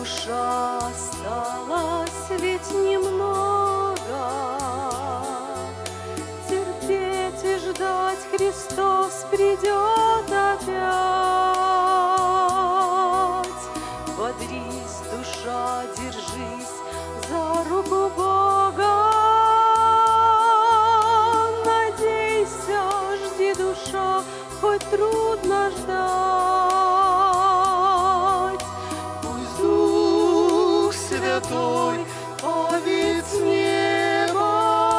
душа осталась ведь немного. Терпеть и ждать Христос придет опять. Бодрись, душа, держись за руку Бога. Надейся, жди, душа, хоть трудно ждать. Пусть Дух Святой повит с неба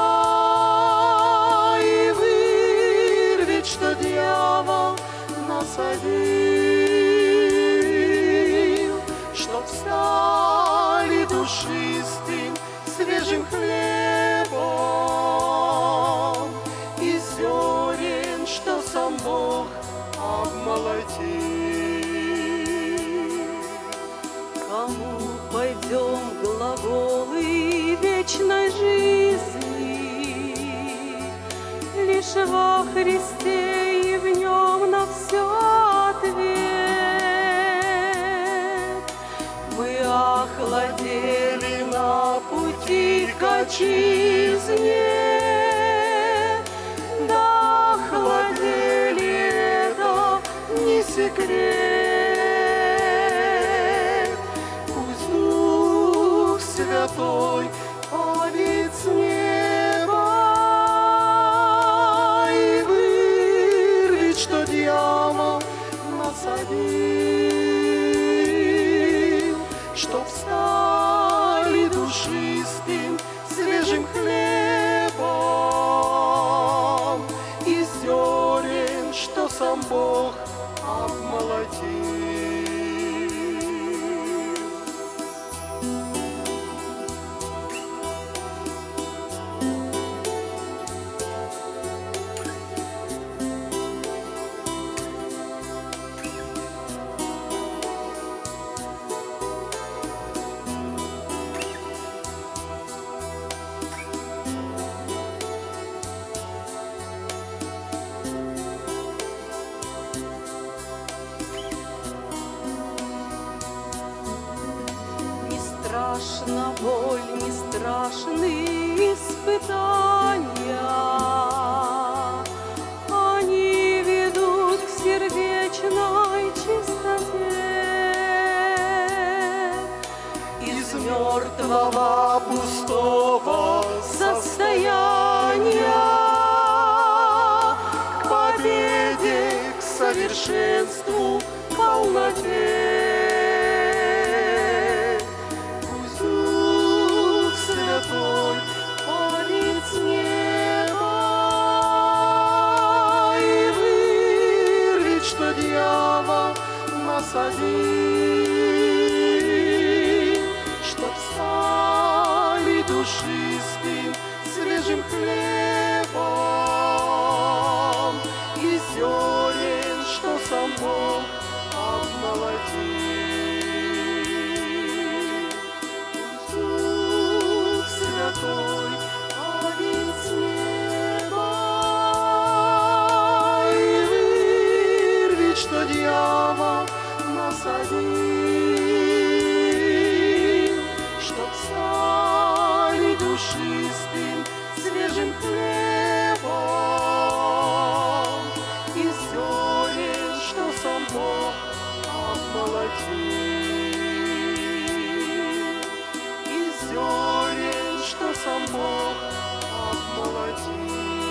и вырвет, что дьявол насадил, чтоб стали душистым, свежим хлебом и зерен, что сам Бог обмолотил. Кому пойдем глаголы вечной жизни, лишь во Христе и в Нем на все ответ. Мы охладели на пути к отчизне, да охладели, это не секрет. Пусть Дух Святой повит с неба и вырвет, что дьявол насадил, чтоб стали душистым, свежим хлебом и зерен, что сам Бог обмолотил. Не страшна боль, не страшны испытания, они ведут к сердечной чистоте. Из мертвого пустого состояния к победе, к совершенству, к полноте. Пусть Дух Святой повит с неба и вырвет, что дьявол насадил, чтоб стали душистым, свежим хлебом и зерен, что сам Бог обмолотил. Пусть Дух Святой повит с неба и вырвет, что дьявол насадил, чтоб стали душистым, свежим хлебом и зерен, что сам Бог обмолотил. И зерен, что сам Бог обмолотил.